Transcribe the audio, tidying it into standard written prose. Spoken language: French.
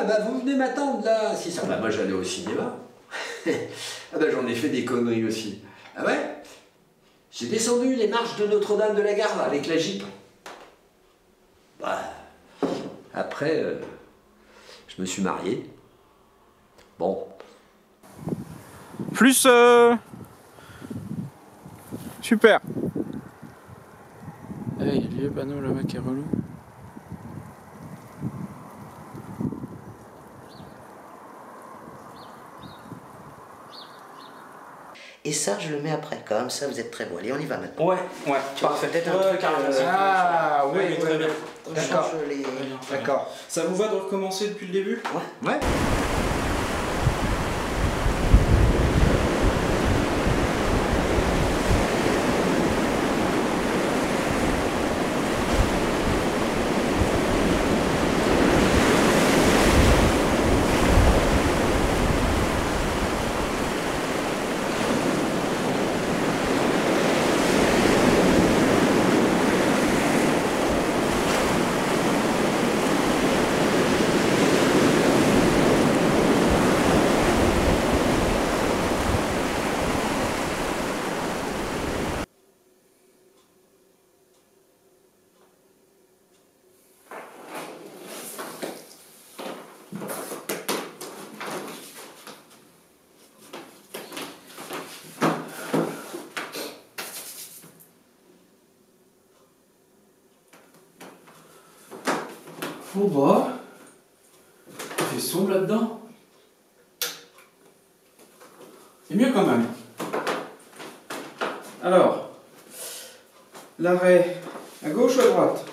Ah bah vous venez m'attendre là. Si ça, bah moi j'allais au cinéma. Ah bah j'en ai fait des conneries aussi. Ah ouais? J'ai descendu les marches de Notre-Dame de la Garde avec la Jeep. Bah, après, je me suis marié. Bon. Plus super. Eh, il y a le vieux panneau là-bas qui est relou. Et ça, je le mets après. Comme ça, vous êtes très beau. Allez, on y va maintenant. Ouais, Parfait. Peut-être un truc. Ah, oui, très bien. D'accord. Les... D'accord. Ça vous va de recommencer depuis le début? Ouais. Oh bah, il fait sombre là-dedans. C'est mieux quand même. Alors, l'arrêt à gauche ou à droite?